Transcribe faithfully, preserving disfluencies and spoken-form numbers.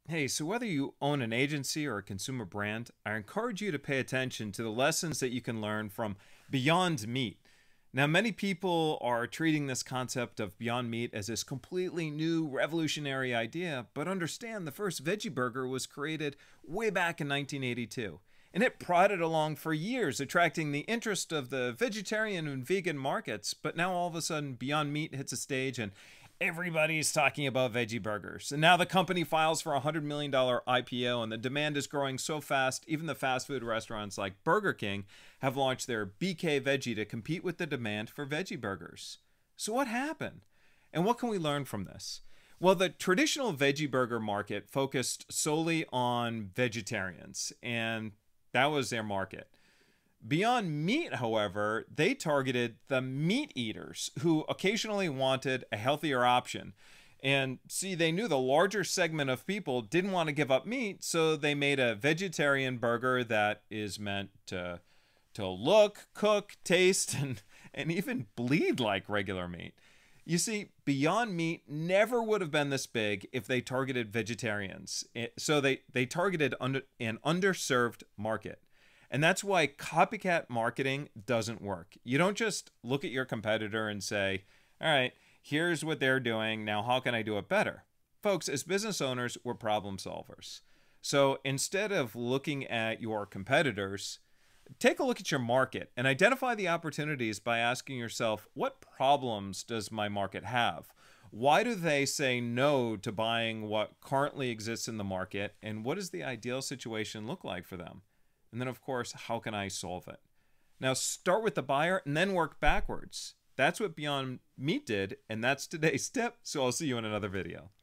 Hey, so whether you own an agency or a consumer brand, I encourage you to pay attention to the lessons that you can learn from Beyond Meat. Now, many people are treating this concept of Beyond Meat as this completely new revolutionary idea, but understand the first veggie burger was created way back in nineteen eighty-two. And it prodded along for years, attracting the interest of the vegetarian and vegan markets. But now all of a sudden, Beyond Meat hits a stage and everybody's talking about veggie burgers. And now the company files for a one hundred million dollars I P O, and the demand is growing so fast, even the fast food restaurants like Burger King have launched their B K Veggie to compete with the demand for veggie burgers. So, what happened? And what can we learn from this? Well, the traditional veggie burger market focused solely on vegetarians, and that was their market. Beyond Meat, however, they targeted the meat eaters who occasionally wanted a healthier option. And see, they knew the larger segment of people didn't want to give up meat, so they made a vegetarian burger that is meant to, to look, cook, taste, and, and even bleed like regular meat. You see, Beyond Meat never would have been this big if they targeted vegetarians. So they, they targeted under, an underserved market. And that's why copycat marketing doesn't work. You don't just look at your competitor and say, all right, here's what they're doing. Now, how can I do it better? Folks, as business owners, we're problem solvers. So instead of looking at your competitors, take a look at your market and identify the opportunities by asking yourself, what problems does my market have? Why do they say no to buying what currently exists in the market? And what does the ideal situation look like for them? And then, of course, how can I solve it? Now, start with the buyer and then work backwards. That's what Beyond Meat did, and that's today's tip. So I'll see you in another video.